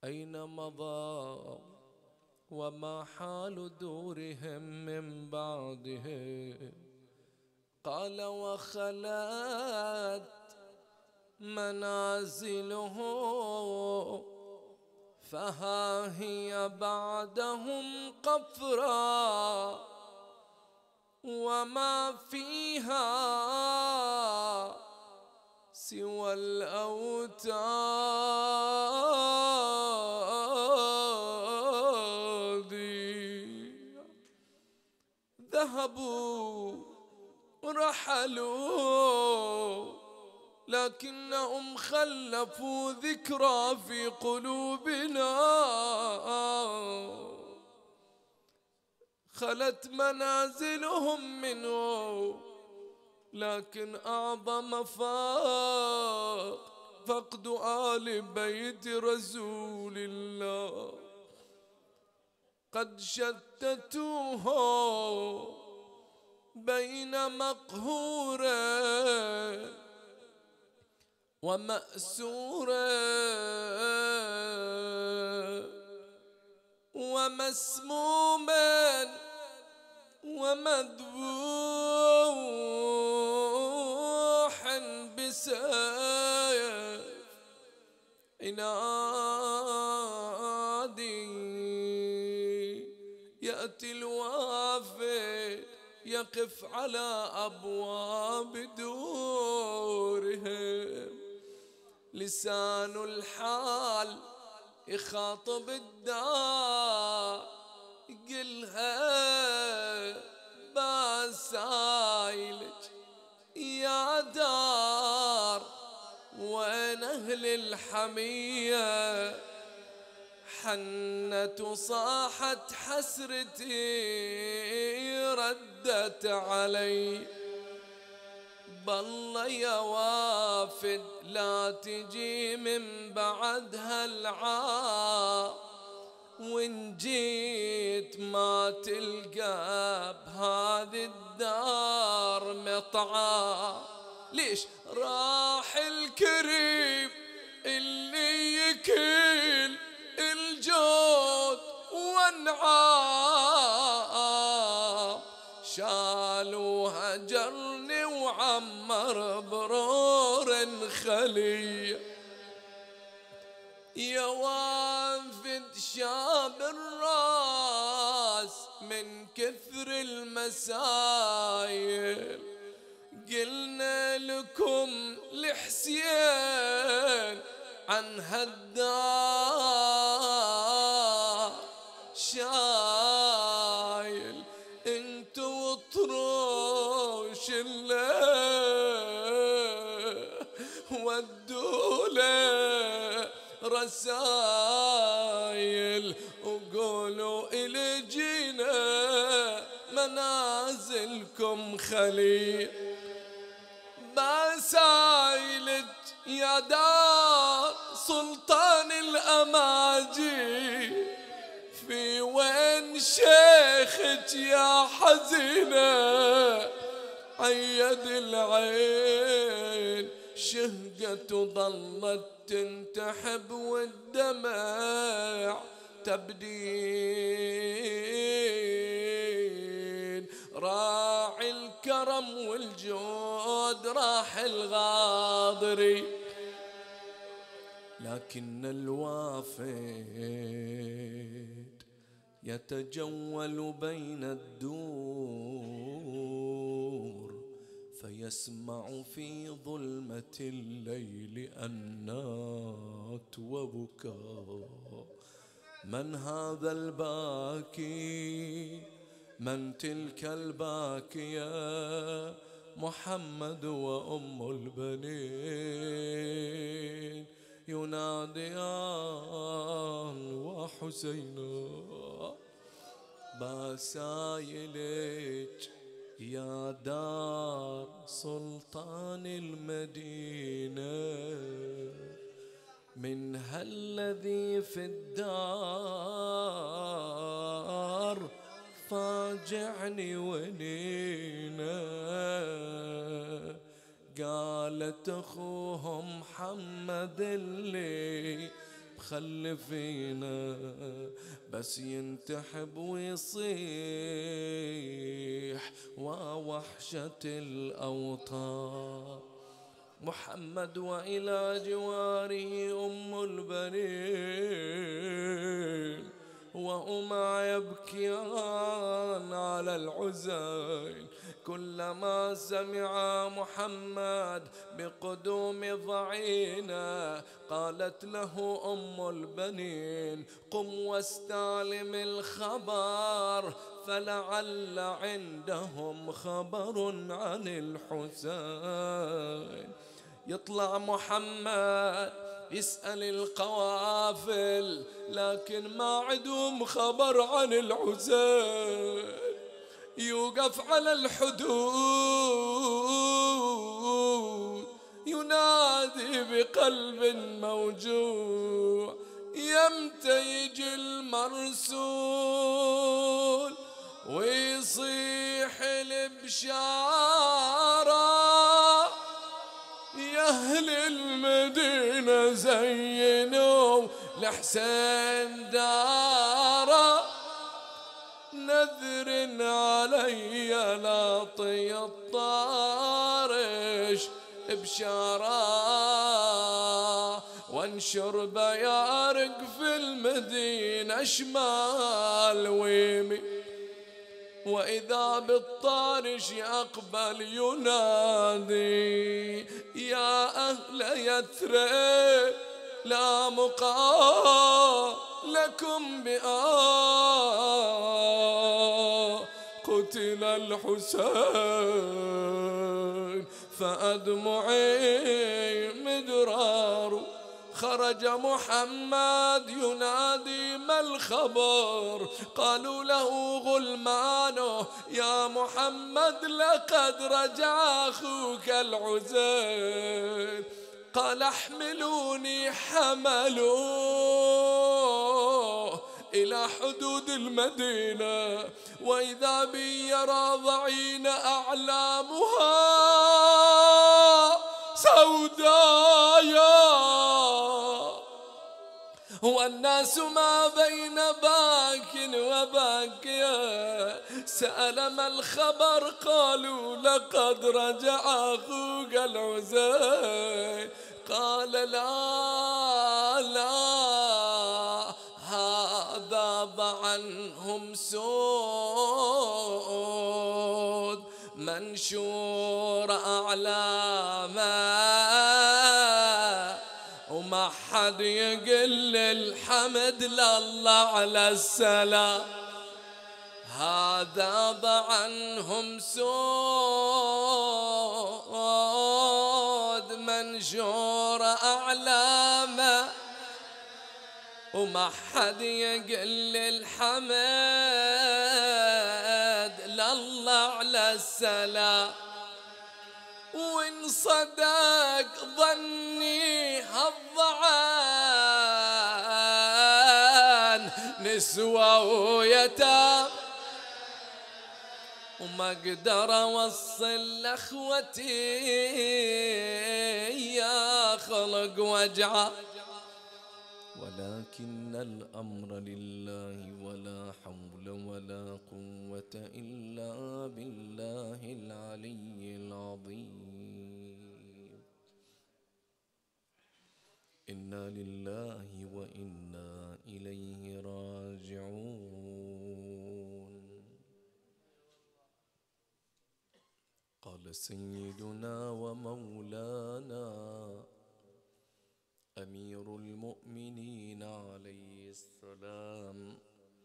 أين مضى وما حال دورهم من بعدهم؟ قال وخلت منازله فها هي بعدهم قفرا وما فيها سوى الأوتاد. ذهبوا رحلوا لكنهم خلفوا ذكرى في قلوبنا. خلت منازلهم منه لكن أعظم فقد آل بيت رسول الله. قد شتتوه بين مقهور ومأسور ومسموم ومذبوح بسيف عنادي. يأتي الوافد يقف على أبواب دورهم، لسان الحال يخاطب الدار يقلها بسايلك يا دار وين أهل الحمية؟ حنت وصاحت حسرتي ردت علي. بالله يا وافد لا تجي من بعدها العار، وإن جيت ما تلقى بهذه الدار مطعام. ليش راح الكريم اللي يكل الجود والنعام؟ شالوا هجرني وعمر برور خلي. يا وافد شاب الراس من كثر المسايل، قلنا لكم لحسين عن هالدار شايل. انتو طروش الليل ودوا له رسايل وقولوا إلي جينا منازلكم خلي. بسايلك يا دار سلطان الأماجي، في وين شيخك يا حزينة؟ عيد العين شهقت وظلت تنتحب والدمع تبدين. راعي الكرم والجود راح الغاضري، لكن الوافد يتجول بين الدور فيسمع في ظلمة الليل أنات وبكاء. من هذا الباكي؟ من تلك الباكية؟ محمد وأم البنين يناديان وحسينا. بسايلك يا دار سلطان المدينة، من هالذي في الدار فاجعني ونينا. قالت أخوهم محمد اللي مخلفينا، بس ينتحب ويصيح ووحشة الأوطان. محمد وإلى جواره أم البنين وهما يبكيان على الحسين. كلما سمع محمد بقدوم ضعينه قالت له أم البنين قم واستعلم الخبر فلعل عندهم خبر عن الحسين. يطلع محمد يسأل القوافل لكن ما عندهم خبر عن الحسين. يوقف على الحدود ينادي بقلب موجوع يمتى يجي المرسول ويصيح البشارة يا أهل المدينة زينوا لحسين دارا نذر علي لا طي الطارش بشارة وانشر بيارق في المدينة شمال ويمين. وإذا بالطارش أقبل ينادي يا أهل يثرب لا مقام لكم قتل الحسين فأدمعي مدرار. خرج محمد ينادي ما الخبر؟ قالوا له غلمانه يا محمد لقد رجع أخوك الحسين. قال احملوني حملوه إلى حدود المدينة وإذا بي يرى ضعين أعلامها سودايا والناس ما بين باك وباكيا. سأل ما الخبر؟ قالوا لقد رجع أخوك الحسين. قال لا هذا عنهم سود منشور أعلامه وما حد يقل الحمد لله على السلام. هذا عنهم سود منشور أعلامه وما حد يقل الحمد لله على السلام. وإن صدق ظني هالضعان نسوى ويتام وما اقدر اوصل لاخوتي يا خلق وجعه ولكن الأمر لله ولا حول ولا قوة إلا بالله العلي العظيم. إنا لله وإنا إليه راجعون. قال سيدنا ومولانا أمير المؤمنين عليه السلام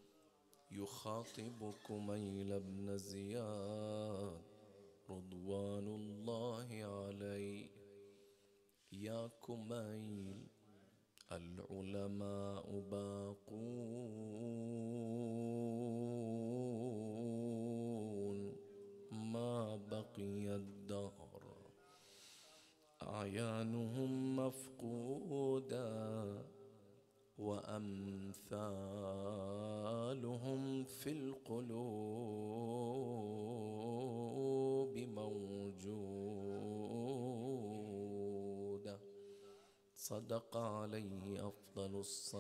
يخاطب كميل بن زياد رضوان الله عليه. يا كميل العلماء باقون ما بقي الدهر أعيانهم مفقودة وأمثالهم في القلوب موجودة. صدق عليه أفضل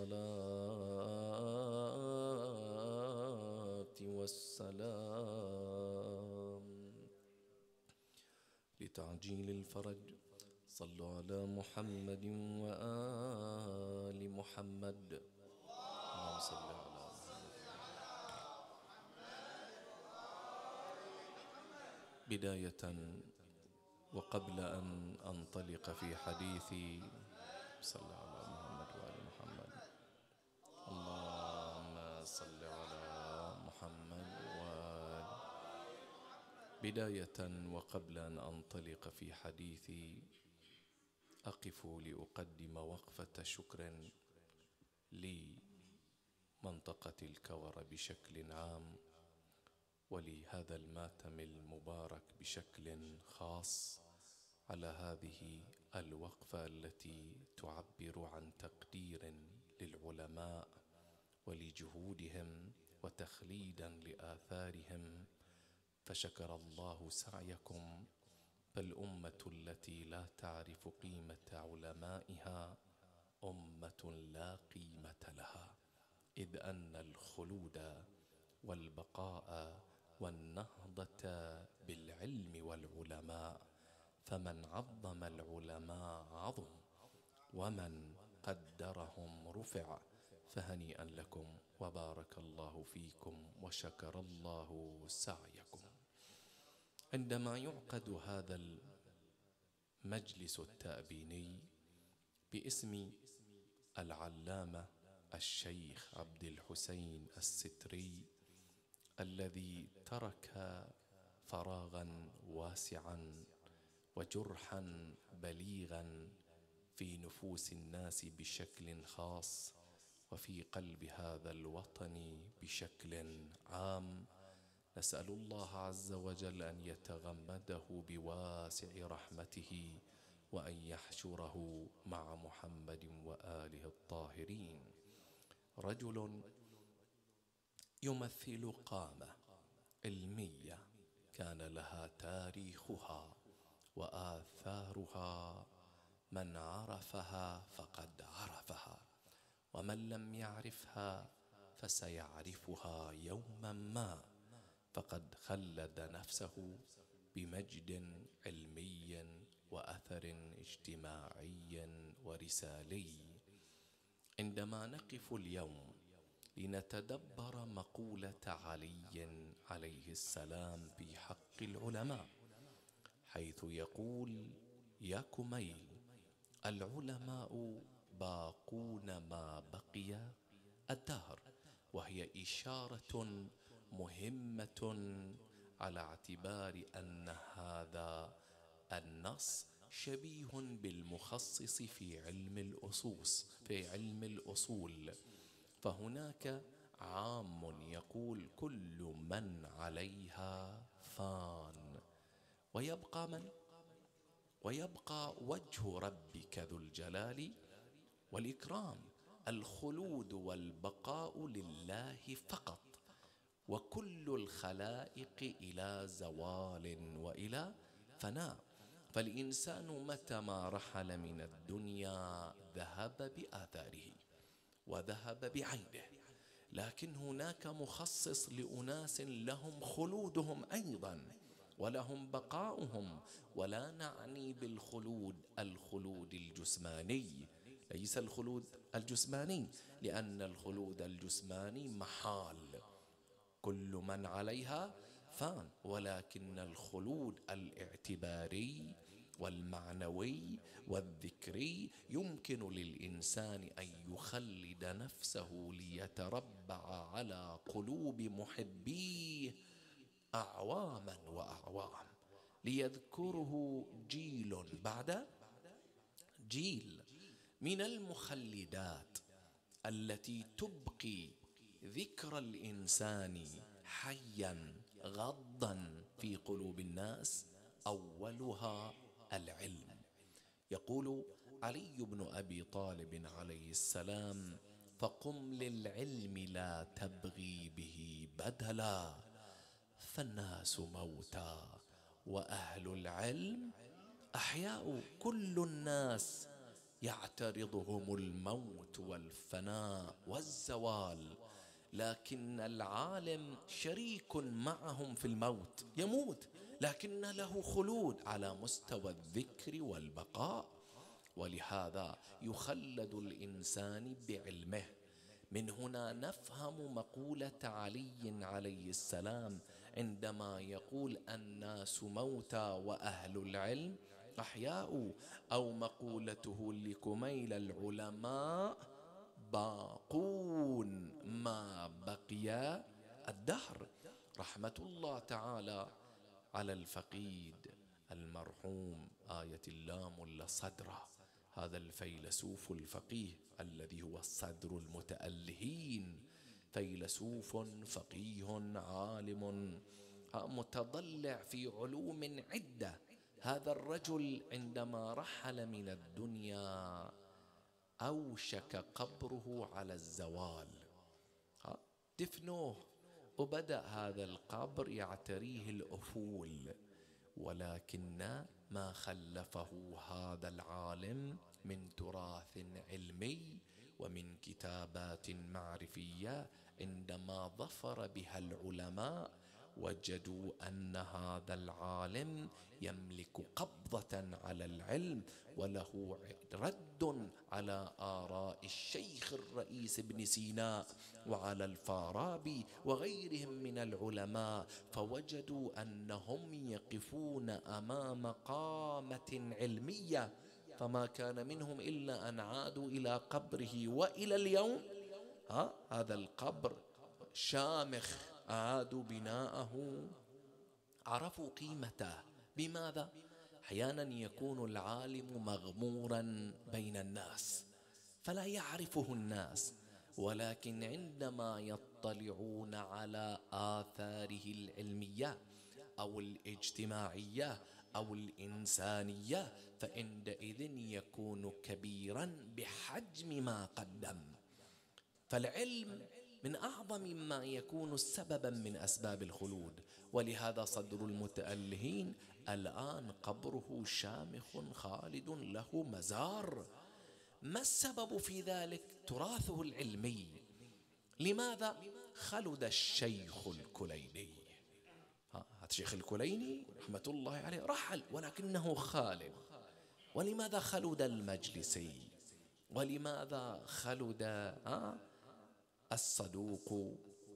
الصلاة والسلام. لتعجيل الفرج صلوا على محمد وآل محمد. اللهم صل على بداية وقبل أن أنطلق في حديثي صلى على محمد وآل محمد. اللهم صل على محمد وآل. بداية وقبل أن أنطلق في حديثي أقف لأقدم وقفة شكر لمنطقة الكور بشكل عام، ولهذا الماتم المبارك بشكل خاص، على هذه الوقفة التي تعبر عن تقدير للعلماء ولجهودهم وتخليدا لآثارهم. فشكر الله سعيكم. فالأمة التي لا تعرف قيمة علمائها أمة لا قيمة لها، إذ أن الخلود والبقاء والنهضة بالعلم والعلماء، فمن عظم العلماء عظم، ومن قدرهم رفع. فهنيئا لكم وبارك الله فيكم وشكر الله سعيكم. عندما يعقد هذا المجلس التأبيني باسم العلامة الشيخ عبد الحسين الستري، الذي ترك فراغا واسعا وجرحا بليغا في نفوس الناس بشكل خاص، وفي قلب هذا الوطن بشكل عام، نسأل الله عز وجل أن يتغمده بواسع رحمته، وأن يحشره مع محمد وآله الطاهرين. رجل يمثل قامة علمية كان لها تاريخها وآثارها، من عرفها فقد عرفها، ومن لم يعرفها فسيعرفها يوما ما. فقد خلد نفسه بمجد علمي وأثر اجتماعي ورسالي. عندما نقف اليوم لنتدبر مقولة علي عليه السلام في حق العلماء، حيث يقول: يا كميل، العلماء باقون ما بقي الدهر. وهي إشارة مهمة على اعتبار أن هذا النص شبيه بالمخصص في علم الأصول. فهناك عام يقول: كل من عليها فان، ويبقى من؟ ويبقى وجه ربك ذو الجلال والإكرام. الخلود والبقاء لله فقط، وكل الخلائق إلى زوال وإلى فناء. فالإنسان متى ما رحل من الدنيا ذهب بآثاره وذهب بعينه، لكن هناك مخصص لأناس لهم خلودهم أيضا ولهم بقاؤهم. ولا نعني بالخلود الخلود الجسماني، ليس الخلود الجسماني، لأن الخلود الجسماني محال، كل من عليها فان. ولكن الخلود الاعتباري والمعنوي والذكري يمكن للإنسان أن يخلد نفسه ليتربع على قلوب محبيه أعواما وأعوام، ليذكره جيل بعد جيل. من المخلدات التي تبقي ذكر الإنسان حيا غضا في قلوب الناس أولها العلم. يقول علي بن أبي طالب عليه السلام: فقم للعلم لا تبغي به بدلا، فالناس موتى وأهل العلم أحياء. كل الناس يعترضهم الموت والفناء والزوال، لكن العالم شريك معهم في الموت، يموت لكن له خلود على مستوى الذكر والبقاء. ولهذا يخلد الإنسان بعلمه. من هنا نفهم مقولة علي عليه السلام عندما يقول الناس موتى وأهل العلم أحياء، أو مقولته لكميل العلماء باقون ما بقي الدهر. رحمة الله تعالى على الفقيد المرحوم آية الله ملا صدره، هذا الفيلسوف الفقيه الذي هو صدر المتألهين، فيلسوف فقيه عالم متضلع في علوم عدة. هذا الرجل عندما رحل من الدنيا أوشك قبره على الزوال، دفنوه وبدأ هذا القبر يعتريه الأفول، ولكن ما خلفه هذا العالم من تراث علمي ومن كتابات معرفية، عندما ظفر بها العلماء وجدوا أن هذا العالم يملك قبضة على العلم، وله رد على آراء الشيخ الرئيس ابن سينا وعلى الفارابي وغيرهم من العلماء، فوجدوا أنهم يقفون أمام قامة علمية، فما كان منهم إلا أن عادوا إلى قبره. وإلى اليوم هذا القبر شامخ، أعادوا بناءه، عرفوا قيمته. بماذا؟ أحيانا يكون العالم مغمورا بين الناس فلا يعرفه الناس، ولكن عندما يطلعون على آثاره العلمية أو الاجتماعية أو الإنسانية فعندئذ يكون كبيرا بحجم ما قدم. فالعلم من أعظم ما يكون سببا من أسباب الخلود. ولهذا صدر المتألهين الآن قبره شامخ خالد له مزار. ما السبب في ذلك؟ تراثه العلمي. لماذا خلد الشيخ الكليني؟ هذا الشيخ الكليني رحمة الله عليه رحل ولكنه خالد. ولماذا خلد المجلسي؟ ولماذا خلد الصدوق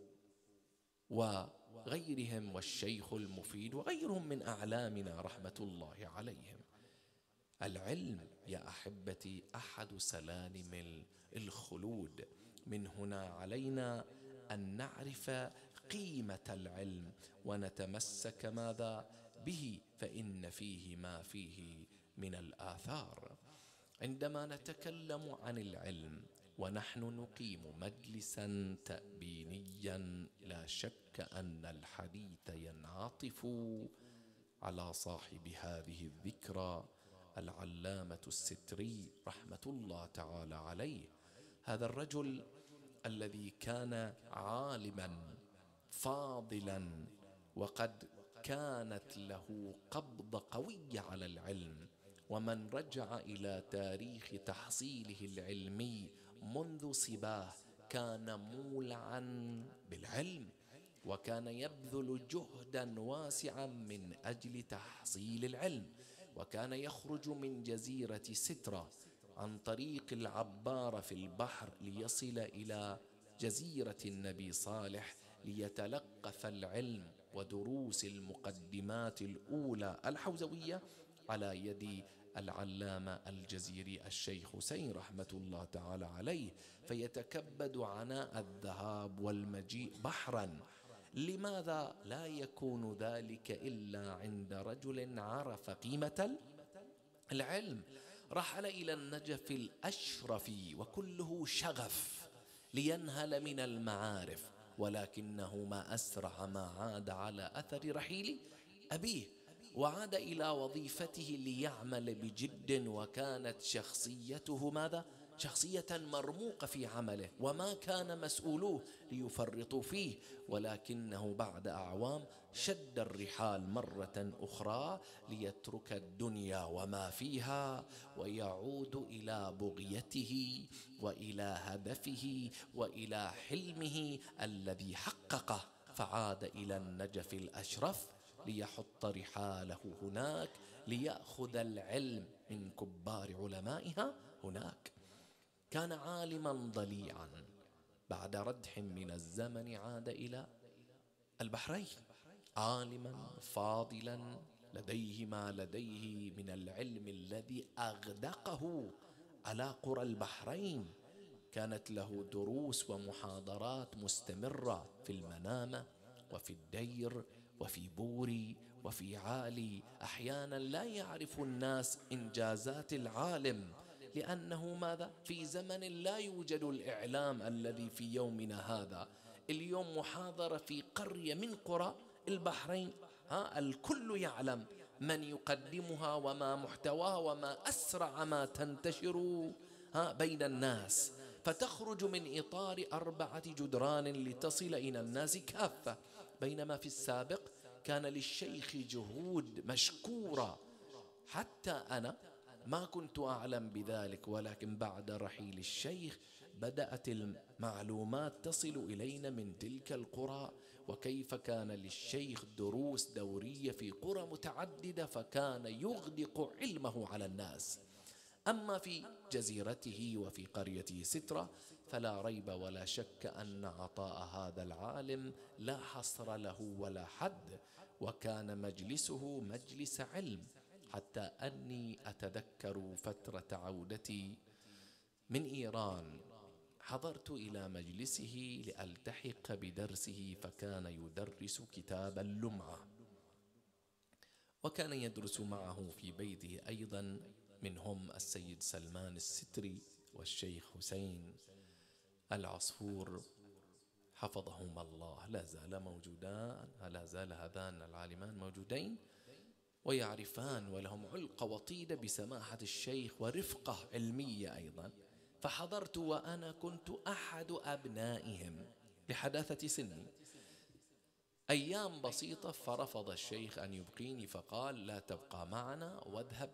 وغيرهم والشيخ المفيد وغيرهم من أعلامنا رحمة الله عليهم؟ العلم يا أحبتي أحد سلالم الخلود. من هنا علينا أن نعرف قيمة العلم ونتمسك ماذا به، فإن فيه ما فيه من الآثار. عندما نتكلم عن العلم ونحن نقيم مجلسا تأبينيا، لا شك أن الحديث ينعطف على صاحب هذه الذكرى العلامة الستري رحمة الله تعالى عليه. هذا الرجل الذي كان عالما فاضلا وقد كانت له قبضة قوية على العلم، ومن رجع إلى تاريخ تحصيله العلمي منذ صباه كان مولعا بالعلم، وكان يبذل جهدا واسعا من أجل تحصيل العلم، وكان يخرج من جزيرة سترة عن طريق العبارة في البحر ليصل إلى جزيرة النبي صالح ليتلقف العلم ودروس المقدمات الأولى الحوزوية على يد العلامة الجزيري الشيخ حسين رحمة الله تعالى عليه، فيتكبد عناء الذهاب والمجيء بحرا. لماذا لا يكون ذلك إلا عند رجل عرف قيمة العلم؟ رحل إلى النجف الأشرف وكله شغف لينهل من المعارف، ولكنه ما أسرع ما عاد على أثر رحيل أبيه، وعاد إلى وظيفته ليعمل بجد، وكانت شخصيته ماذا؟ شخصية مرموقة في عمله، وما كان مسؤولوه ليفرطوا فيه، ولكنه بعد أعوام شد الرحال مرة أخرى ليترك الدنيا وما فيها ويعود إلى بغيته وإلى هدفه وإلى حلمه الذي حققه، فعاد إلى النجف الأشرف ليحط رحاله هناك، ليأخذ العلم من كبار علمائها هناك. كان عالما ضليعا، بعد ردح من الزمن عاد إلى البحرين، عالما فاضلا لديه ما لديه من العلم الذي أغدقه على قرى البحرين. كانت له دروس ومحاضرات مستمرة في المنامة وفي الدير وفي بوري وفي عالي. أحيانا لا يعرف الناس إنجازات العالم، لأنه ماذا؟ في زمن لا يوجد الإعلام الذي في يومنا هذا. اليوم محاضرة في قرية من قرى البحرين، الكل يعلم من يقدمها وما محتواها وما أسرع ما تنتشر بين الناس، فتخرج من إطار 4 جدران لتصل إلى الناس كافة. بينما في السابق كان للشيخ جهود مشكورة، حتى أنا ما كنت أعلم بذلك، ولكن بعد رحيل الشيخ بدأت المعلومات تصل إلينا من تلك القرى، وكيف كان للشيخ دروس دورية في قرى متعددة، فكان يغدق علمه على الناس. أما في جزيرته وفي قريته سترة فلا ريب ولا شك أن عطاء هذا العالم لا حصر له ولا حد، وكان مجلسه مجلس علم، حتى أني أتذكر فترة عودتي من إيران حضرت إلى مجلسه لألتحق بدرسه، فكان يدرس كتاب اللمعة، وكان يدرس معه في بيته أيضا منهم السيد سلمان الستري والشيخ حسين العصفور حفظهما الله، لا زال موجودان، لا زال هذان العالمان موجودين ويعرفان، ولهم علقة وطيدة بسماحة الشيخ ورفقة علمية أيضا. فحضرت وأنا كنت أحد أبنائهم لحداثة سني. أيام بسيطة فرفض الشيخ أن يبقيني، فقال لا تبقى معنا واذهب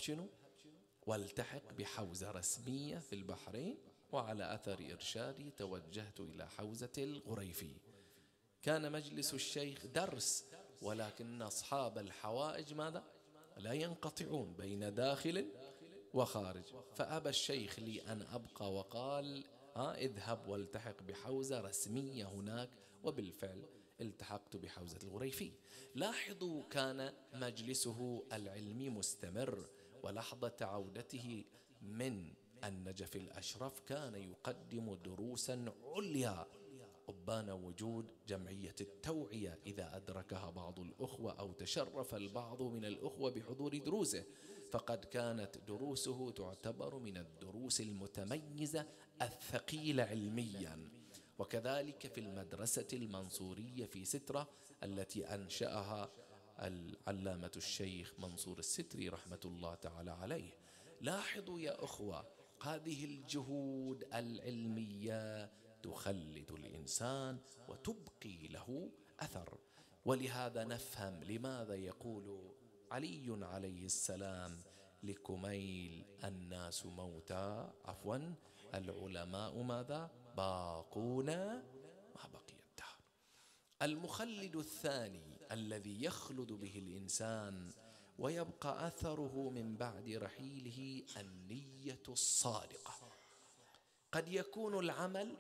والتحق بحوزة رسمية في البحرين. وعلى أثر إرشادي توجهت إلى حوزة الغريفي. كان مجلس الشيخ درس، ولكن أصحاب الحوائج ماذا؟ لا ينقطعون بين داخل وخارج، فأبى الشيخ لي أن أبقى وقال اذهب والتحق بحوزة رسمية هناك، وبالفعل التحقت بحوزة الغريفي. لاحظوا كان مجلسه العلمي مستمر، ولحظة عودته من النجف الأشرف كان يقدم دروسا عليا. أبان وجود جمعية التوعية إذا أدركها بعض الأخوة أو تشرف البعض من الأخوة بحضور دروسه، فقد كانت دروسه تعتبر من الدروس المتميزة الثقيلة علميا. وكذلك في المدرسة المنصورية في سترة التي أنشأها العلامة الشيخ منصور الستري رحمة الله تعالى عليه. لاحظوا يا أخوة، هذه الجهود العلمية تخلد الإنسان وتبقي له أثر. ولهذا نفهم لماذا يقول علي عليه السلام لكميل الناس موتى العلماء ماذا؟ باقون ما بقي الدهر. المخلد الثاني الذي يخلد به الإنسان ويبقى أثره من بعد رحيله النية الصادقة. قد يكون العمل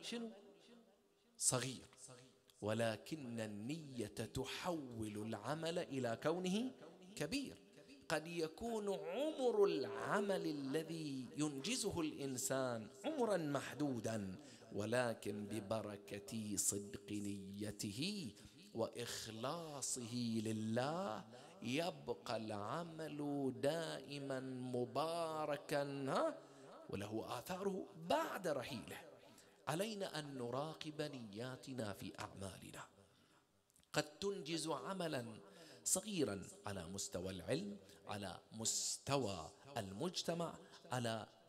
صغير، ولكن النية تحول العمل إلى كونه كبير. قد يكون عمر العمل الذي ينجزه الإنسان عمرا محدودا، ولكن ببركة صدق نيته وإخلاصه لله يبقى العمل دائما مباركا وله آثاره بعد رحيله. علينا أن نراقب نياتنا في أعمالنا. قد تنجز عملا صغيرا على مستوى العلم، على مستوى المجتمع، على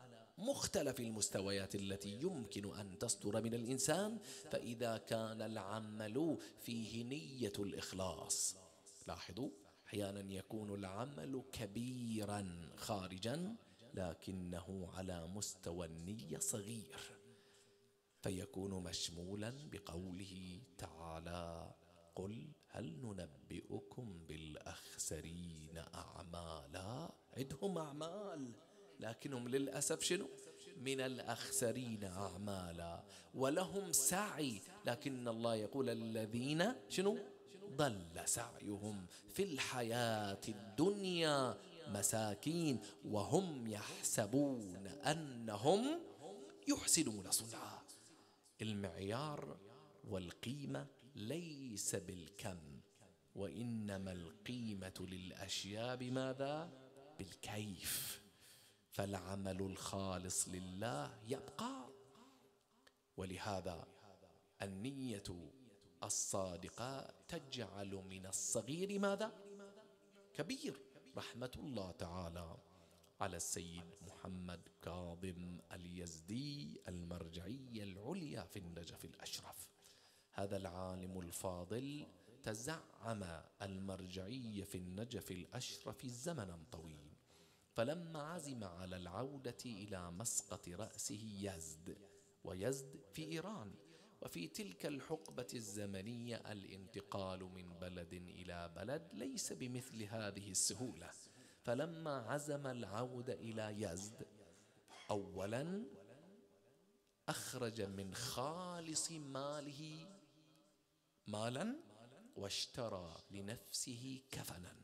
مختلف المستويات التي يمكن أن تصدر من الإنسان، فإذا كان العمل فيه نية الإخلاص. لاحظوا، أحيانا يكون العمل كبيرا خارجا لكنه على مستوى النية صغير، فيكون مشمولا بقوله تعالى: قل هل ننبئكم بالأخسرين أعمالا. عندهم أعمال لكنهم للأسف شنو؟ من الأخسرين أعمالا. ولهم سعي، لكن الله يقول الذين شنو؟ ضل سعيهم في الحياة الدنيا مساكين وهم يحسبون أنهم يحسنون صنعا. المعيار والقيمة ليس بالكم، وإنما القيمة للأشياء بماذا؟ بالكيف. فالعمل الخالص لله يبقى. ولهذا النية الصادقة تجعل من الصغير ماذا؟ كبير. رحمة الله تعالى على السيد محمد كاظم اليزدي المرجعية العليا في النجف الأشرف. هذا العالم الفاضل تزعم المرجعية في النجف الأشرف زمنا طويل، فلما عزم على العودة إلى مسقط رأسه يزد، ويزد في إيران، وفي تلك الحقبة الزمنية الانتقال من بلد إلى بلد ليس بمثل هذه السهولة. فلما عزم العودة إلى يزد، أولا أخرج من خالص ماله مالا واشترى لنفسه كفنا،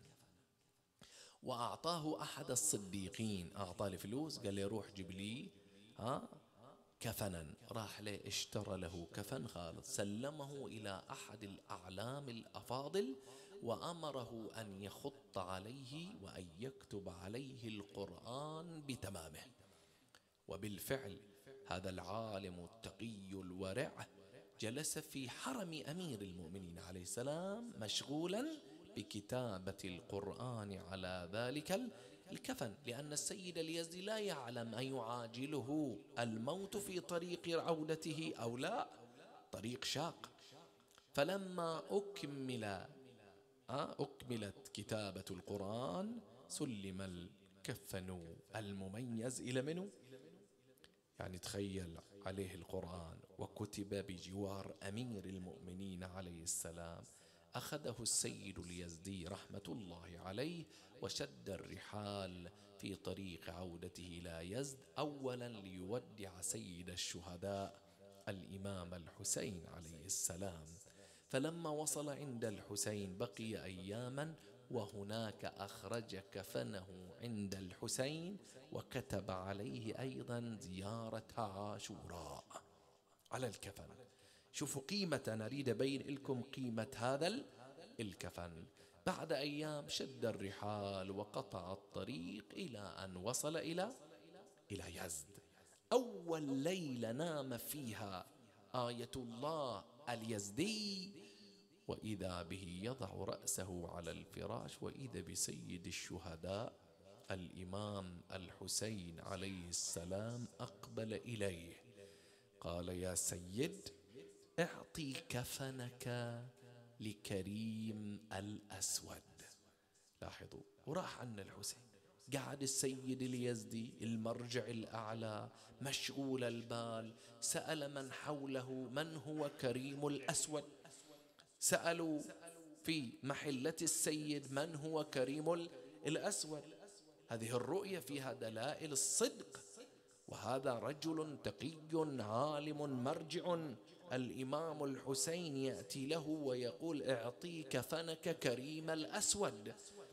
وأعطاه أحد الصديقين، أعطاه الفلوس، قال لي روح جيب لي كفنا. راح له اشترى له كفن خالص، سلمه إلى أحد الأعلام الأفاضل، وأمره أن يخط عليه وأن يكتب عليه القرآن بتمامه. وبالفعل هذا العالم التقي الورع جلس في حرم أمير المؤمنين عليه السلام مشغولا بكتابة القرآن على ذلك الكفن، لأن السيد اليزدي لا يعلم أن يعاجله الموت في طريق عودته أو لا، طريق شاق. فلما أكملت كتابة القرآن سلم الكفن المميز إلى منه، يعني تخيل عليه القرآن وكتب بجوار أمير المؤمنين عليه السلام. أخذه السيد اليزدي رحمة الله عليه وشد الرحال في طريق عودته إلى يزد، أولا ليودع سيد الشهداء الإمام الحسين عليه السلام. فلما وصل عند الحسين بقي أياما، وهناك أخرج كفنه عند الحسين وكتب عليه أيضا زيارة عاشوراء على الكفن. شوفوا قيمة، نريد أبين لكم قيمة هذا الكفن. بعد أيام شد الرحال وقطع الطريق إلى أن وصل إلى يزد. أول ليلة نام فيها آية الله اليزدي، وإذا به يضع رأسه على الفراش، وإذا بسيد الشهداء الإمام الحسين عليه السلام أقبل إليه، قال: يا سيد، اعطي كفنك لكريم الأسود. لاحظوا، وراح عن الحسين، قعد السيد اليزدي المرجع الأعلى مشغول البال، سأل من حوله من هو كريم الأسود. سألوا في محلة السيد من هو كريم الأسود. هذه الرؤية فيها دلائل الصدق، وهذا رجل تقي عالم مرجع. الإمام الحسين يأتي له ويقول: اعطي كفنك كريم الأسود.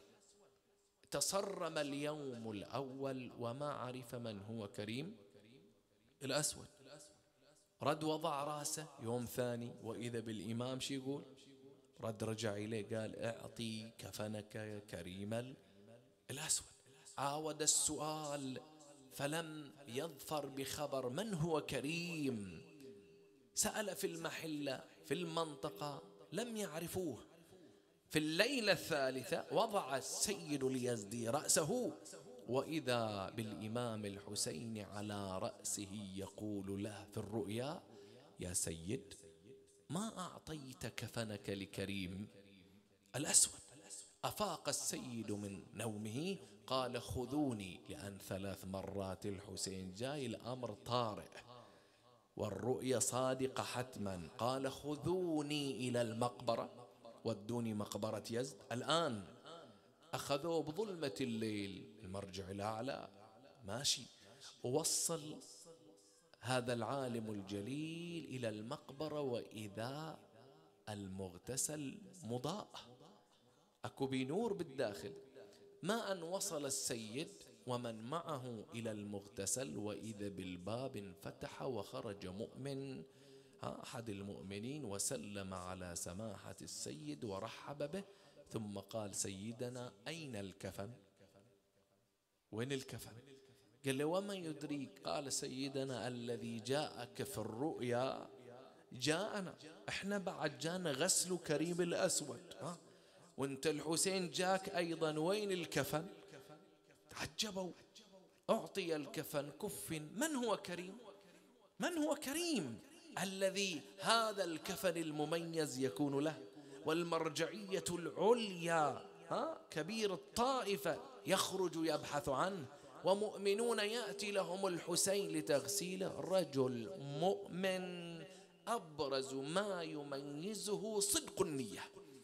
تصرم اليوم الأول وما عرف من هو كريم الأسود. رد وضع رأسه يوم ثاني، وإذا بالإمام شي يقول؟ رد رجع إليه قال: اعطي كفنك كريم الأسود. عاود السؤال فلم يظفر بخبر من هو كريم. سأل في المحلة في المنطقة لم يعرفوه. في الليلة الثالثة وضع السيد اليزدي رأسه وإذا بالإمام الحسين على رأسه يقول له في الرؤيا: يا سيد، ما أعطيت كفنك لكريم الأسود. أفاق السيد من نومه، قال: خذوني، لأن 3 مرات الحسين جاي، الأمر طارئ والرؤيا صادقة حتما. قال: خذوني إلى المقبرة، ودوني مقبرة يزد. الآن أخذوه بظلمة الليل، المرجع الأعلى ماشي، ووصل هذا العالم الجليل إلى المقبرة، وإذا المغتسل مضاء، أكو بنور بالداخل. ما أن وصل السيد ومن معه إلى المغتسل، وإذا بالباب انفتح وخرج مؤمن، أحد المؤمنين، وسلم على سماحة السيد ورحب به، ثم قال: سيدنا، أين الكفن؟ وين الكفن؟ قال له: وما يدريك؟ قال: سيدنا، الذي جاءك في الرؤيا جاءنا، احنا بعد جانا غسل كريم الأسود، وانت الحسين جاك أيضا، وين الكفن؟ تعجبوا. أعطي الكفن، كفن. من هو كريم؟ من هو كريم الذي هذا الكفن المميز يكون له، والمرجعية العليا كبير الطائفة يخرج يبحث عنه، ومؤمنون يأتي لهم الحسين لتغسيله؟ رجل مؤمن أبرز ما يميزه صدق النية.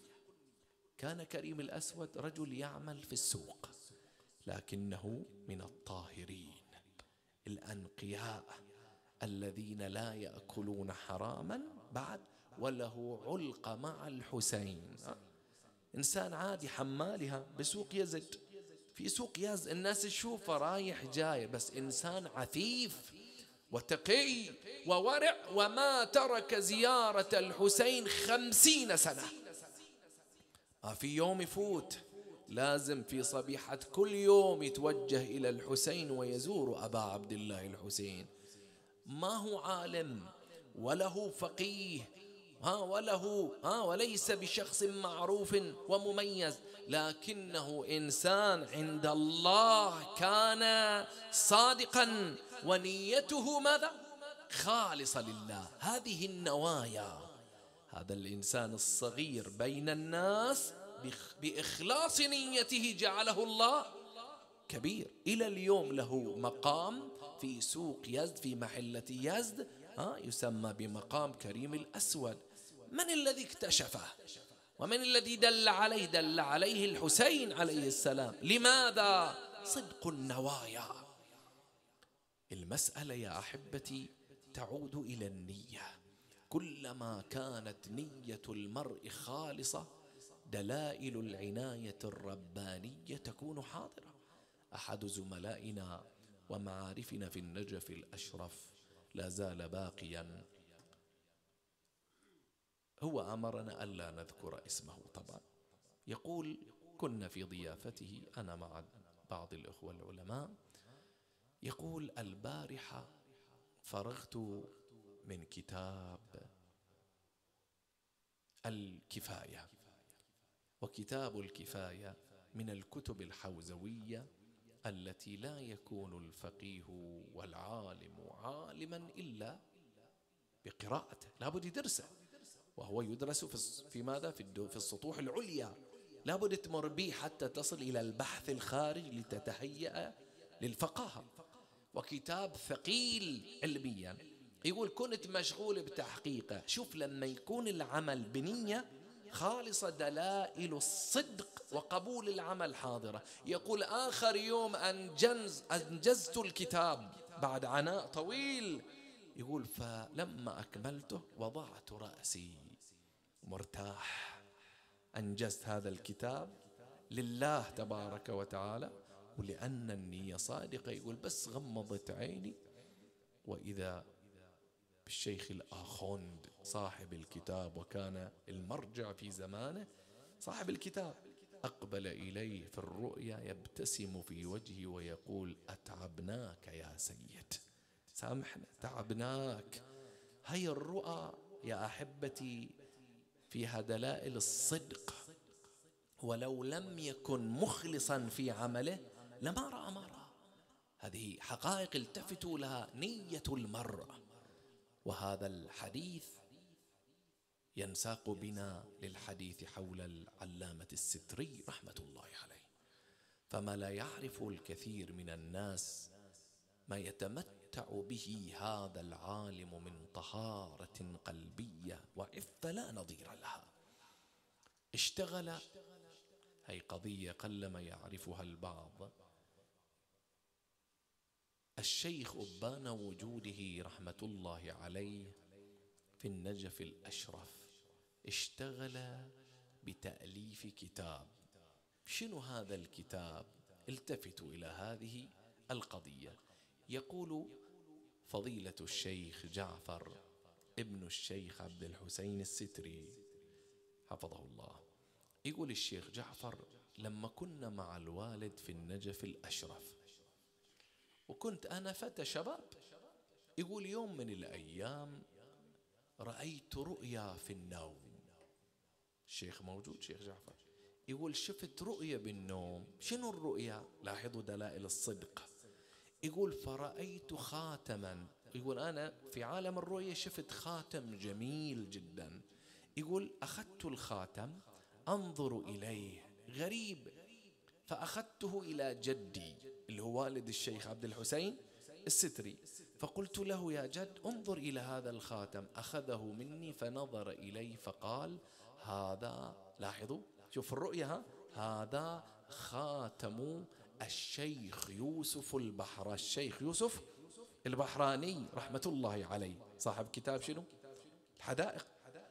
كان كريم الأسود رجل يعمل في السوق، لكنه من الطاهرين الأنقياء الذين لا يأكلون حراما بعد، وله علقة مع الحسين. إنسان عادي، حمالها بسوق يزد، في سوق يزد الناس تشوفه رايح جاي، بس إنسان عفيف وتقي وورع، وما ترك زيارة الحسين 50 سنة. ما في يوم يفوت، لازم في صبيحة كل يوم يتوجه إلى الحسين ويزور أبا عبد الله الحسين. ما هو عالم وله فقيه وليس بشخص معروف ومميز، لكنه إنسان عند الله كان صادقا، ونيته ماذا؟ خالصة لله. هذه النوايا. هذا الإنسان الصغير بين الناس بإخلاص نيته جعله الله كبير. إلى اليوم له مقام في سوق يزد، في محلة يزد، يسمى بمقام كريم الأسود. من الذي اكتشفه ومن الذي دل عليه؟ دل عليه الحسين عليه السلام. لماذا؟ صدق النوايا. المسألة يا أحبتي تعود إلى النية. كلما كانت نية المرء خالصة، دلائل العناية الربانية تكون حاضرة. أحد زملائنا ومعارفنا في النجف الأشرف لا زال باقيا، هو أمرنا ألا نذكر اسمه طبعا. يقول: كنا في ضيافته أنا مع بعض الأخوة العلماء، يقول: البارحة فرغت من كتاب الكفاية، وكتاب الكفاية من الكتب الحوزوية التي لا يكون الفقيه والعالم عالما إلا بقراءته، لابد يدرسه، وهو يدرس في ماذا؟ في السطوح العليا، لابد تمر به حتى تصل إلى البحث الخارج لتتهيأ للفقاهة. وكتاب ثقيل علميا. يقول: كنت مشغول بتحقيقه. شوف لما يكون العمل بنية خالصة، دلائل الصدق وقبول العمل حاضرة. يقول: آخر يوم أنجزت الكتاب بعد عناء طويل. يقول: فلما أكملته وضعت رأسي مرتاح، أنجزت هذا الكتاب لله تبارك وتعالى، ولأن النية صادقة. يقول: بس غمضت عيني، وإذا بالشيخ الآخوند صاحب الكتاب، وكان المرجع في زمانه صاحب الكتاب، أقبل إليه في الرؤيا يبتسم في وجهه ويقول: أتعبناك يا سيد، سامحنا، تعبناك. هي الرؤى يا أحبتي فيها دلائل الصدق، ولو لم يكن مخلصا في عمله لما رأى ما رأى. هذه حقائق التفتوا لها، نية المرء. وهذا الحديث ينساق بنا للحديث حول العلامة الستري رحمة الله عليه. فما لا يعرف الكثير من الناس ما يتمتع به هذا العالم من طهارة قلبية وعفة لا نظير لها. اشتغل، هي قضية قلما يعرفها البعض، الشيخ أبان وجوده رحمة الله عليه في النجف الأشرف اشتغل بتأليف كتاب. شنو هذا الكتاب؟ التفتوا إلى هذه القضية. يقول فضيلة الشيخ جعفر ابن الشيخ عبد الحسين الستري حفظه الله، يقول الشيخ جعفر: لما كنا مع الوالد في النجف الأشرف وكنت أنا فتى شباب، يقول يوم من الأيام رأيت رؤيا في النوم. الشيخ موجود، شيخ جعفر، يقول شفت رؤيا بالنوم. شنو الرؤيا؟ لاحظوا دلائل الصدق. يقول فرأيت خاتما. يقول أنا في عالم الرؤيا شفت خاتم جميل جدا. يقول أخذت الخاتم أنظر إليه، غريب، فأخذته إلى جدي اللي هو والد الشيخ عبد الحسين الستري، فقلت له: يا جد انظر إلى هذا الخاتم. أخذه مني فنظر إليه فقال: هذا، لاحظوا شوف الرؤيا، هذا خاتم الشيخ يوسف البحر، الشيخ يوسف البحراني رحمة الله عليه، صاحب كتاب شنو؟ الحدائق.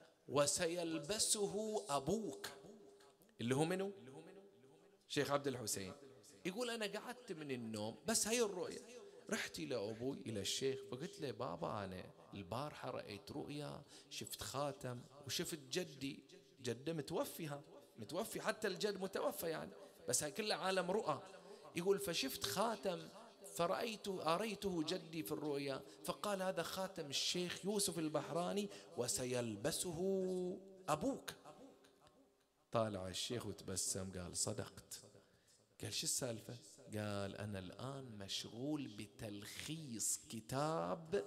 وسيلبسه أبوك، اللي هو منه؟ شيخ عبد الحسين. يقول أنا قعدت من النوم، بس هي الرؤيا، رحت إلى أبوي إلى الشيخ فقلت له: بابا أنا البارحة رأيت رؤيا، شفت خاتم وشفت جدي، جدة متوفي، حتى الجد متوفى يعني، بس هاي كلها عالم رؤى. يقول فشفت خاتم أريته جدي في الرؤيا، فقال: هذا خاتم الشيخ يوسف البحراني وسيلبسه أبوك. طالع الشيخ وتبسم قال: صدقت. قال: شو السالفة؟ قال: أنا الآن مشغول بتلخيص كتاب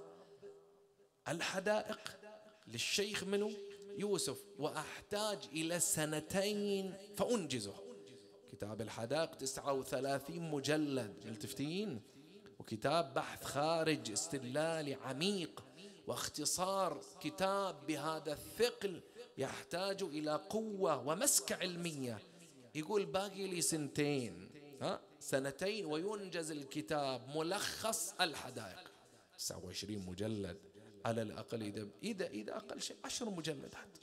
الحدائق للشيخ منو؟ يوسف، وأحتاج إلى 2 فأنجزه. كتاب الحدائق 39 مجلد، ملتفتين، وكتاب بحث خارج استدلالي عميق، واختصار كتاب بهذا الثقل يحتاج إلى قوة ومسكة علمية. يقول باقي لي 2 وينجز الكتاب ملخص الحدائق 29 مجلد على الأقل، إذا أقل شيء 10 مجلدات.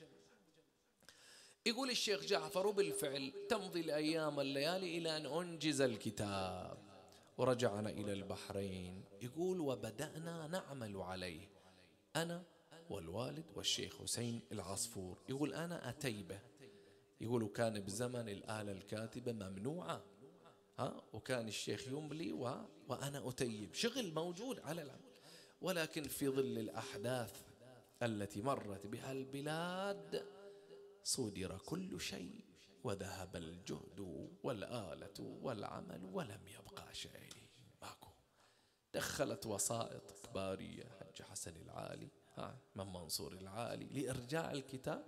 يقول الشيخ جعفر: وبالفعل تمضي الأيام والليالي إلى أن أنجز الكتاب، ورجعنا إلى البحرين. يقول وبدأنا نعمل عليه أنا والوالد والشيخ حسين العصفور. يقول أنا أتي به. يقول كان بزمن الآلة الكاتبة ممنوعة، وكان الشيخ يملي وأنا أتيب، شغل موجود على العمل. ولكن في ظل الأحداث التي مرت بها البلاد صدر كل شيء، وذهب الجهد والآلة والعمل، ولم يبقى شيء، ماكو. دخلت وسائط إخبارية، حج حسن العالي، من منصور العالي، لإرجاع الكتاب،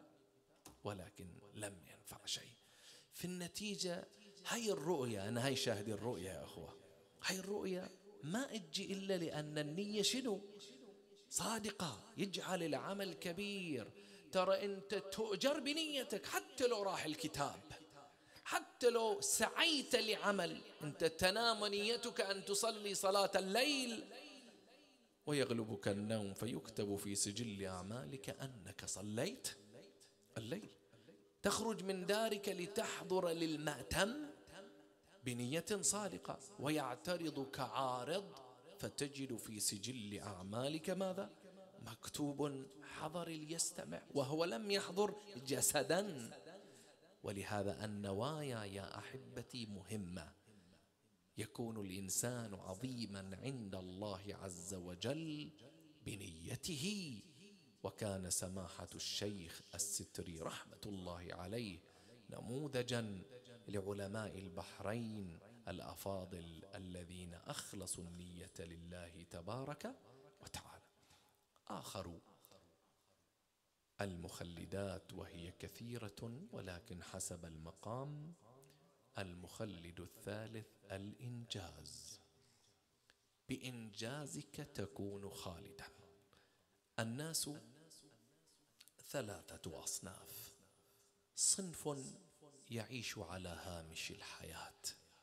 ولكن لم ينفع شيء. في النتيجة هاي الرؤية، أنا هاي شاهد الرؤية يا أخوة، هاي الرؤية ما تجي إلا لأن النية شنو؟ صادقة، يجعل العمل كبير. ترى أنت تؤجر بنيتك حتى لو راح الكتاب، حتى لو سعيت لعمل، أنت تنام نيتك أن تصلي صلاة الليل ويغلبك النوم فيكتب في سجل أعمالك أنك صليت الليل. تخرج من دارك لتحضر للمأتم بنية صادقة، ويعترضك عارض فتجد في سجل أعمالك ماذا؟ مكتوب حضر ليستمع، وهو لم يحضر جسدا. ولهذا النوايا يا أحبتي مهمة. يكون الإنسان عظيما عند الله عز وجل بنيته. وكان سماحة الشيخ الستري رحمة الله عليه نموذجا لعلماء البحرين الأفاضل الذين أخلصوا النية لله تبارك وتعالى. آخر المخلدات وهي كثيرة ولكن حسب المقام، المخلد الثالث الإنجاز. بإنجازك تكون خالدا. الناس ثلاثة أصناف: صنف يعيش على هامش الحياة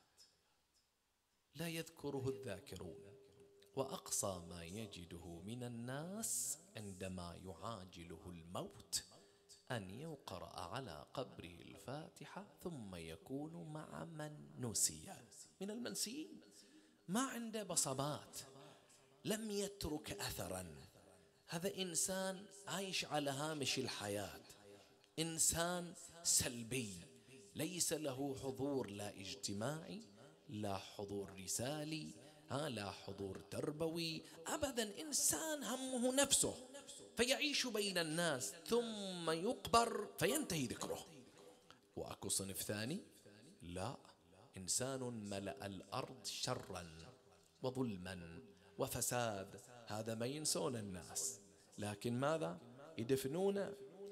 لا يذكره الذاكرون، وأقصى ما يجده من الناس عندما يعاجله الموت أن يقرأ على قبره الفاتحة ثم يكون مع من نسي، من المنسيين، ما عنده بصمات، لم يترك أثرا. هذا إنسان عايش على هامش الحياة، إنسان سلبي، ليس له حضور لا اجتماعي، لا حضور رسالي، لا حضور تربوي أبدا. إنسان همه نفسه، فيعيش بين الناس ثم يقبر فينتهي ذكره. وأكو صنف ثاني، لا، إنسان ملأ الأرض شرا وظلما وفساد، هذا ما ينسون الناس، لكن ماذا؟ يدفنونه.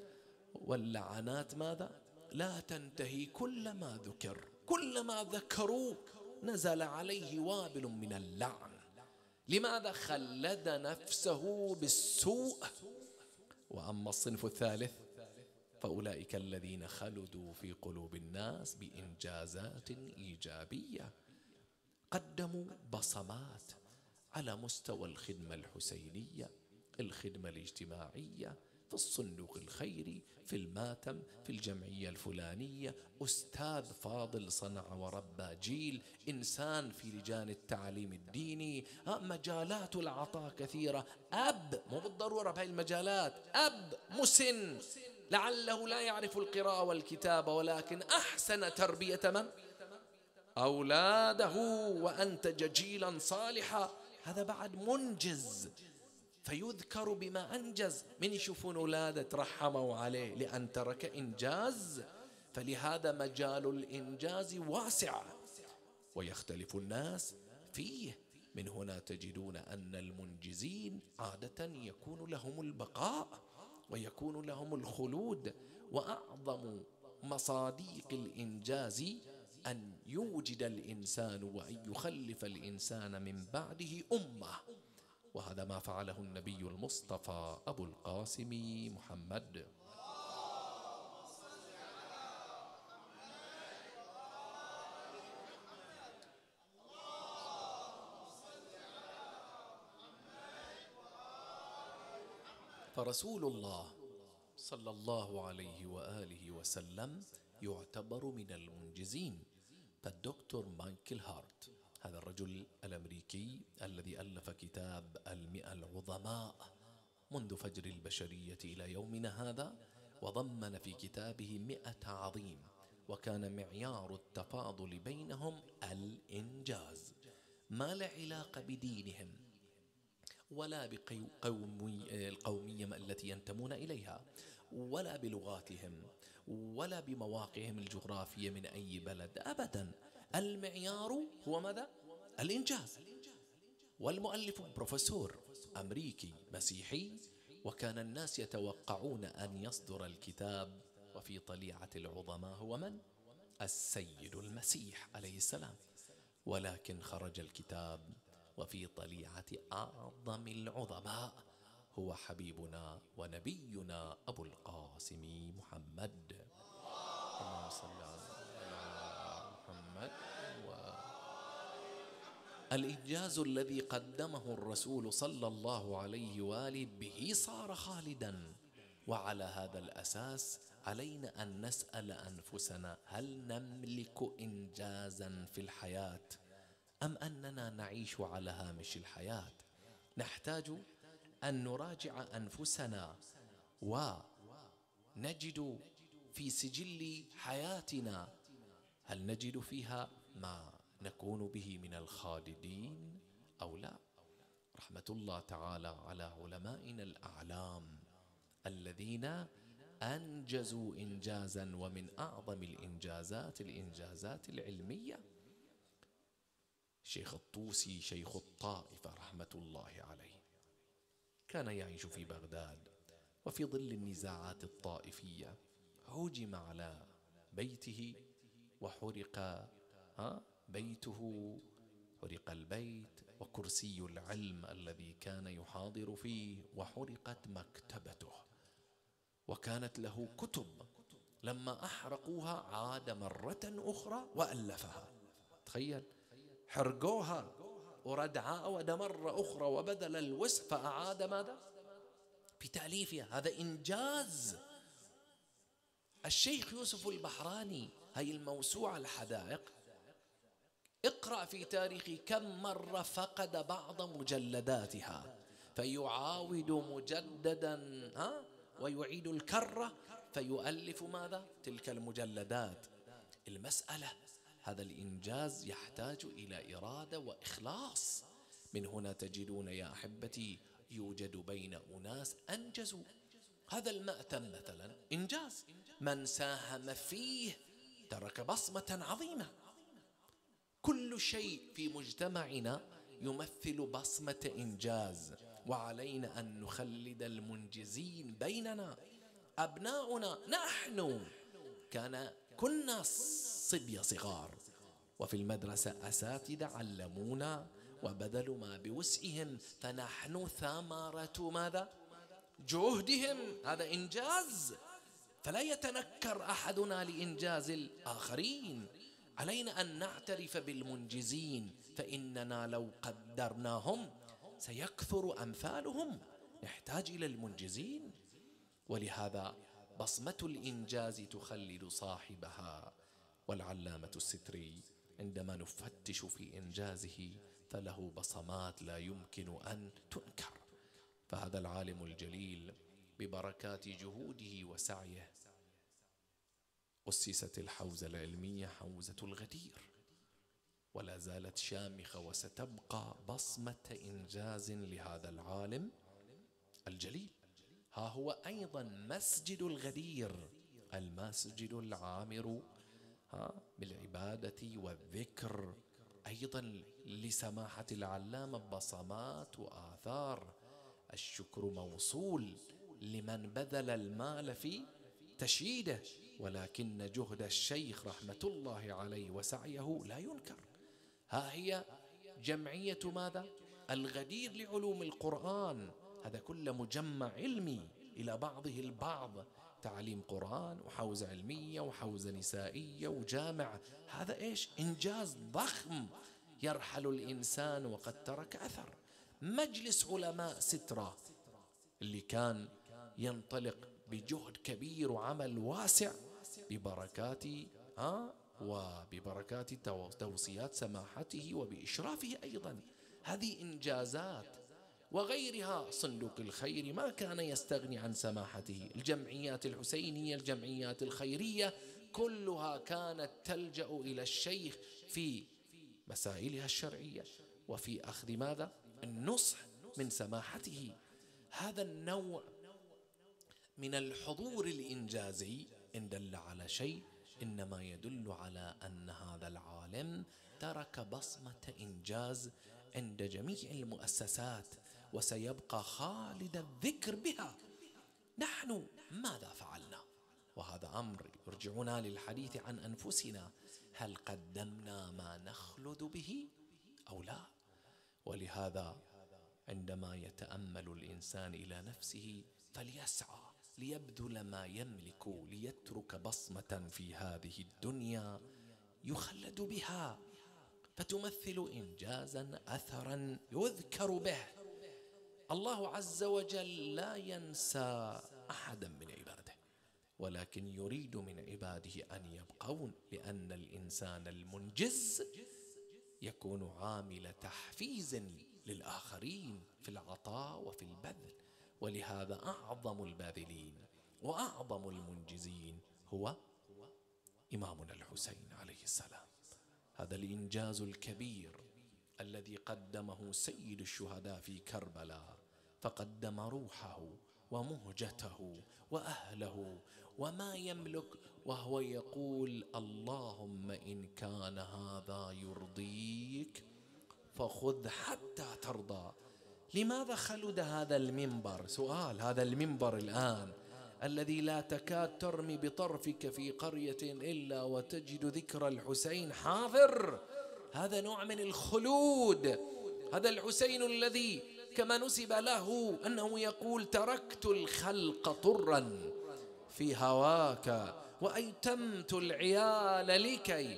واللعنات ماذا؟ لا تنتهي، كلما ذكر، كلما ذكروه نزل عليه وابل من اللعن. لماذا؟ خلد نفسه بالسوء. وأما الصنف الثالث فأولئك الذين خلدوا في قلوب الناس بإنجازات إيجابية، قدموا بصمات على مستوى الخدمة الحسينية، الخدمة الاجتماعية، في الصندوق الخيري، في الماتم، في الجمعية الفلانية، أستاذ فاضل صنع وربى جيل، إنسان في لجان التعليم الديني، مجالات العطاء كثيرة. أب، مو بالضرورة بهاي المجالات، أب مسن لعله لا يعرف القراءة والكتابة، ولكن أحسن تربية من؟ أولاده، وأنتج جيلا صالحا. هذا بعد منجز، فيذكر بما أنجز. من يشوفون أولاده ترحموا عليه لأن ترك إنجاز. فلهذا مجال الإنجاز واسع ويختلف الناس فيه. من هنا تجدون أن المنجزين عادة يكون لهم البقاء ويكون لهم الخلود. وأعظم مصاديق الإنجاز أن يوجد الإنسان وأن يخلف الإنسان من بعده أمة، وهذا ما فعله النبي المصطفى أبو القاسم محمد. فرسول الله صلى الله عليه وآله وسلم يعتبر من المنجزين. فالدكتور مايكل هارت، هذا الرجل الأمريكي الذي ألف كتاب 100 العظماء منذ فجر البشرية إلى يومنا هذا، وضمن في كتابه 100 عظيم، وكان معيار التفاضل بينهم الإنجاز، ما له علاقة بدينهم ولا بالقومية التي ينتمون إليها، ولا بلغاتهم، ولا بمواقعهم الجغرافية من أي بلد أبدا. المعيار هو ماذا؟ الإنجاز. والمؤلف بروفيسور أمريكي مسيحي، وكان الناس يتوقعون أن يصدر الكتاب وفي طليعة العظماء هو من؟ السيد المسيح عليه السلام، ولكن خرج الكتاب وفي طليعة أعظم العظماء هو حبيبنا ونبينا أبو القاسم محمد. اللهم صل على محمد. الإنجاز الذي قدمه الرسول صلى الله عليه وآله به صار خالدا. وعلى هذا الأساس علينا أن نسأل أنفسنا: هل نملك إنجازا في الحياة أم أننا نعيش على هامش الحياة؟ نحتاج أن نراجع أنفسنا ونجد في سجل حياتنا هل نجد فيها ما نكون به من الخالدين أو لا. رحمة الله تعالى على علمائنا الأعلام الذين أنجزوا إنجازا، ومن أعظم الإنجازات الإنجازات العلمية. شيخ الطوسي شيخ الطائفة رحمة الله عليه، كان يعيش في بغداد، وفي ظل النزاعات الطائفية هجم على بيته وحرق بيته، حرق البيت وكرسي العلم الذي كان يحاضر فيه، وحرقت مكتبته، وكانت له كتب لما أحرقوها عاد مرة أخرى وألفها. تخيل، حرقوها ورد عاود مرة أخرى وبدل الوسع فأعاد ماذا؟ بتأليفها. هذا إنجاز. الشيخ يوسف البحراني هاي الموسوعة الحدائق، اقرأ في تاريخه كم مرة فقد بعض مجلداتها فيعاود مجددا ويعيد الكرة فيؤلف ماذا؟ تلك المجلدات. المسألة هذا الإنجاز يحتاج إلى إرادة وإخلاص. من هنا تجدون يا أحبتي يوجد بين أناس أنجزوا هذا المأتم مثلا إنجاز، من ساهم فيه ترك بصمة عظيمة. كل شيء في مجتمعنا يمثل بصمة إنجاز، وعلينا أن نخلد المنجزين بيننا. أبناؤنا نحن كنا صبية صغار، وفي المدرسة أساتذة علمونا وبذلوا ما بوسعهم، فنحن ثمرة ماذا؟ جهدهم. هذا إنجاز، فلا يتنكر أحدنا لإنجاز الآخرين. علينا أن نعترف بالمنجزين، فإننا لو قدرناهم سيكثر أمثالهم. نحتاج إلى المنجزين، ولهذا بصمة الإنجاز تخلد صاحبها. والعلامة الستري عندما نفتش في إنجازه فله بصمات لا يمكن أن تنكر. فهذا العالم الجليل ببركات جهوده وسعيه أسست الحوزة العلمية حوزة الغدير، ولا زالت شامخة، وستبقى بصمة إنجاز لهذا العالم الجليل. ها هو أيضا مسجد الغدير، المسجد العامر بالعبادة والذكر، أيضا لسماحة العلامة بصمات وآثار. الشكر موصول لمن بذل المال في تشييده، ولكن جهد الشيخ رحمة الله عليه وسعيه لا ينكر. ها هي جمعية ماذا؟ الغدير لعلوم القرآن، هذا كله مجمع علمي إلى بعضه البعض، تعليم قرآن وحوزة علمية وحوزة نسائية وجامع. هذا إيش؟ إنجاز ضخم. يرحل الإنسان وقد ترك أثر. مجلس علماء سترة اللي كان ينطلق بجهد كبير وعمل واسع وببركات توصيات سماحته وبإشرافه أيضا. هذه إنجازات. وغيرها، صندوق الخير ما كان يستغني عن سماحته، الجمعيات الحسينية، الجمعيات الخيرية، كلها كانت تلجأ إلى الشيخ في مسائلها الشرعية وفي أخذ ماذا؟ النصح من سماحته. هذا النوع من الحضور الإنجازي إن دل على شيء إنما يدل على أن هذا العالم ترك بصمة إنجاز عند جميع المؤسسات، وسيبقى خالد الذكر بها. نحن ماذا فعلنا؟ وهذا أمر يرجعنا للحديث عن أنفسنا. هل قدمنا ما نخلد به أو لا؟ ولهذا عندما يتأمل الإنسان إلى نفسه فليسعى ليبذل ما يملك ليترك بصمة في هذه الدنيا يخلد بها، فتمثل إنجازا أثرا يذكر به. الله عز وجل لا ينسى أحدا من عباده، ولكن يريد من عباده أن يبقون، لأن الإنسان المنجز يكون عامل تحفيز للآخرين في العطاء وفي البذل. ولهذا أعظم الباذلين وأعظم المنجزين هو إمامنا الحسين عليه السلام. هذا الإنجاز الكبير الذي قدمه سيد الشهداء في كربلاء، فقدم روحه ومهجته وأهله وما يملك، وهو يقول: اللهم إن كان هذا يرضيك فخذ حتى ترضى. لماذا خلد هذا المنبر؟ سؤال. هذا المنبر الآن الذي لا تكاد ترمي بطرفك في قرية إلا وتجد ذكر الحسين حاضر، هذا نوع من الخلود. هذا الحسين الذي كما نسب له أنه يقول: تركت الخلق طرا في هواك وأيتمت العيال لكي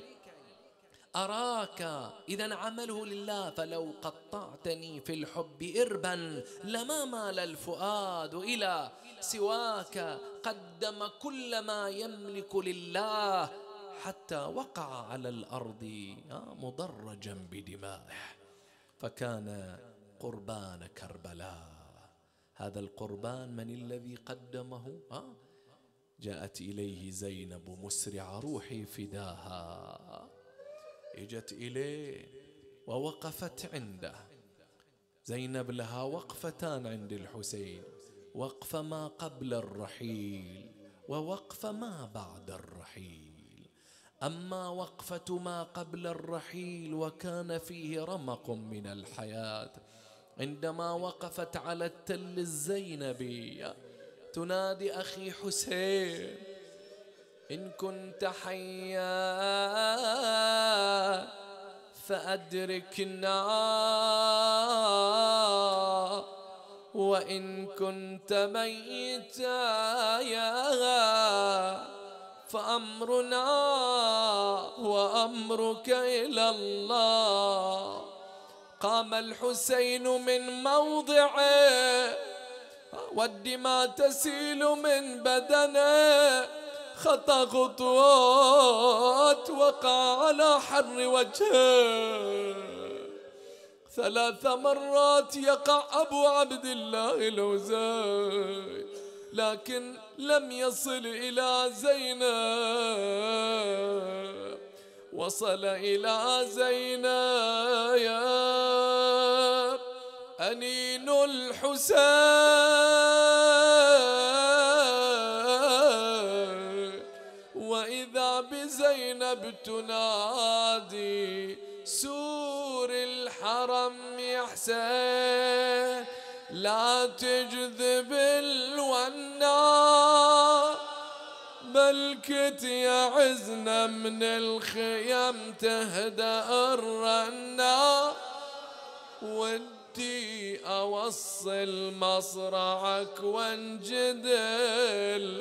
أراك. إذا عمله لله. فلو قطعتني في الحب إربا لما مال الفؤاد إلى سواك. قدم كل ما يملك لله حتى وقع على الأرض مضرجا بدمائه، فكان قربان كربلاء. هذا القربان من الذي قدمه؟ جاءت إليه زينب مسرعة: روحي فداها. اجت إليه ووقفت عنده. زينب لها وقفتان عند الحسين: وقفة ما قبل الرحيل ووقفة ما بعد الرحيل. أما وقفة ما قبل الرحيل وكان فيه رمق من الحياة، عندما وقفت على التل الزينبي تنادي: أخي حسين إن كنت حيا فأدركنا، وإن كنت ميتا فأمرنا وأمرك إلى الله. قام الحسين من موضعه والدماء تسيل من بدنه، خطى خطوات وقع على حر وجهه. 3 مرات يقع أبو عبد الله الأوزاعي لكن لم يصل إلى زينب. وصل إلى زينب أنين الحسين، وإذا بزينب تنادي: سور الحرم يا حسين لا تجذب الونا، بلكت يا عزنا من الخيم تهدأ الرنا، ودي أوصل مصرعك وانجدل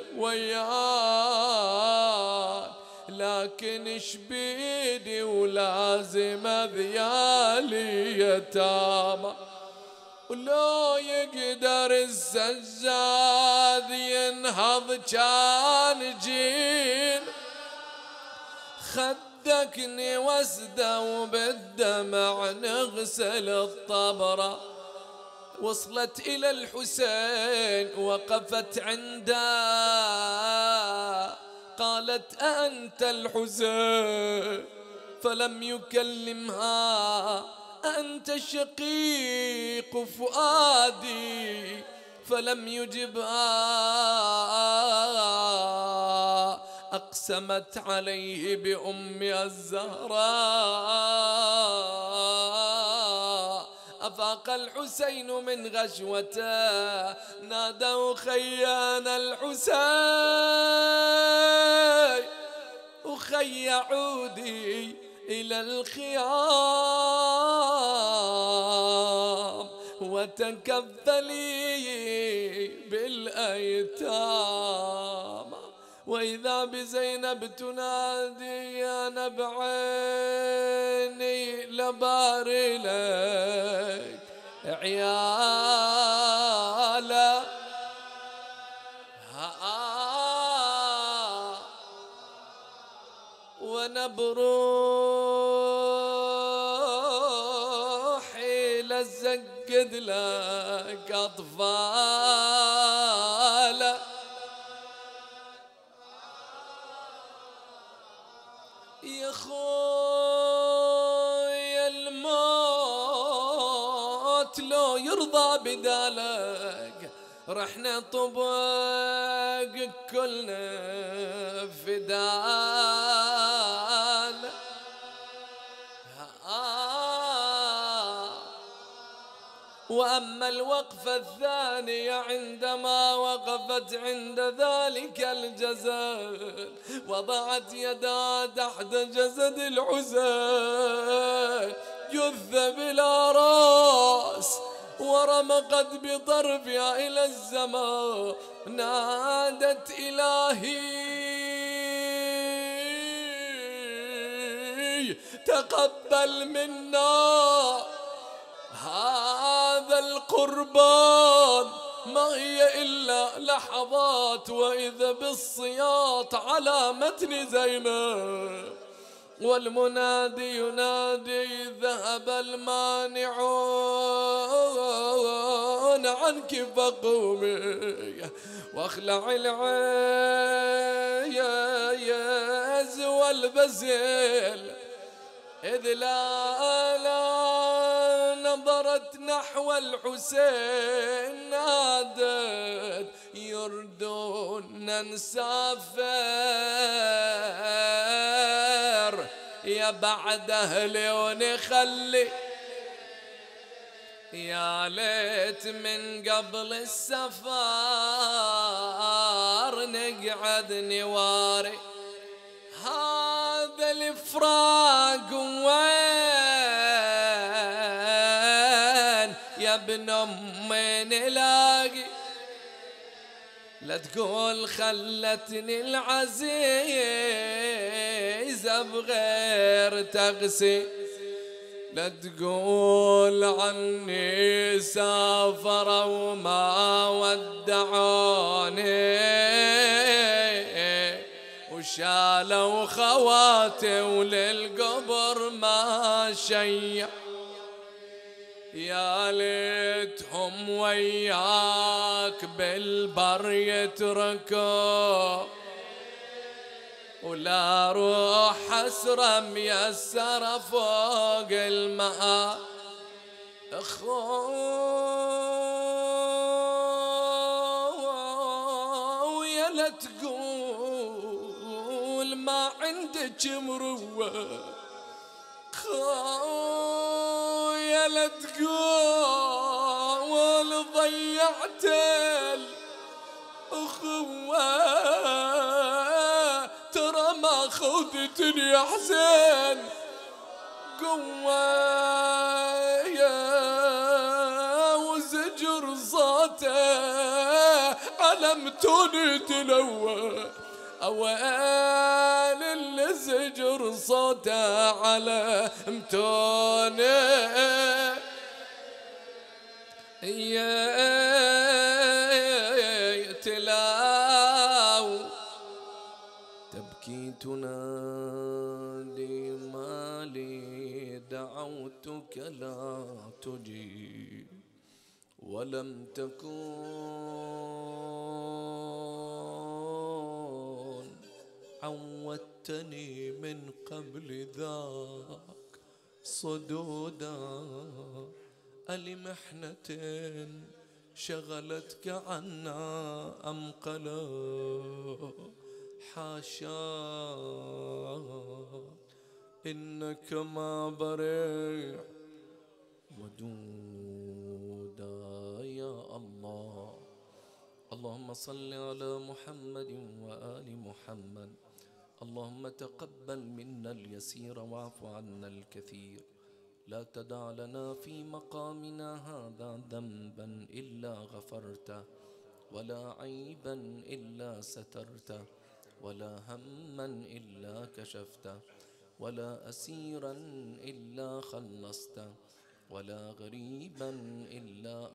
وياك، لكن اش بيدي ولازم ذيالي يتامى، ولو يقدر السجاد ينهض كان جين، خدكني وسده وبالدمع نغسل الطبرة. وصلت إلى الحسين وقفت عنده، قالت: أنت الحسين؟ فلم يكلمها. أنت شقيق فؤادي؟ فلم يجبها. أقسمت عليه بأمها الزهراء. أفاق الحسين من غشوته، نادوا: خيانا الحسين، أخي عودي إلى الخيام وتكفلي بالأيتام. وإذا بزينب تنادي: يا نبع عيني لباري لك عيالا، ونبروحي لزقد لك أطفال. يا خويا الموت لو يرضى بدالك، رحنا طبق كلنا فدان. وأما الوقفة الثانية عندما وقفت عند ذلك الجزل وضعت يدها تحت جسد الحسين جثة بلا رأس ورمقت بطرفها إلى السماء نادت إلهي تقبل منا هذا القربان، ما هي إلا لحظات وإذا بالصياط على متن زينب. والمنادي ينادي ذهب المانعون عنك فقومي واخلع العيز والبزل إذ لا نظرت نحو الحسين نادت يردون نسافر يا بعد أهلي ونخلي يا ليت من قبل السفر نقعد نواري هذا الفراق وين يا ابن أمي نلاقي لا تقول خلتني العزيزة بغير تغسي لا تقول عني سافر وما ودعوني وشالوا خواتي وللقبر ما شيع يا ليتهم وياك بالبر يتركوا ولا روح حسرة ميسرة فوق الماء خويا لا تقول ما عندك مروة خويا لا تقول ضيعت الأخوة ترى ما خذتني يا حسين قوايا وزجر صوته علمتوني تلوى أوان اللي زجر صوته علمتوني تلاو تبكي تنادي مالي دعوتك لا تجيب ولم تكن عودتني من قبل ذاك صدودا ألمحنة شغلتك عنا أم قلا حاشا إنك ما بريء ودودا يا الله. اللهم صل على محمد وآل محمد. اللهم تقبل منا اليسير واعف عنا الكثير. لا تدع لنا في مقامنا هذا ذنبا إلا غفرته ولا عيبا إلا سترته ولا هما إلا كشفته ولا أسيرا إلا خلصته ولا غريبا إلا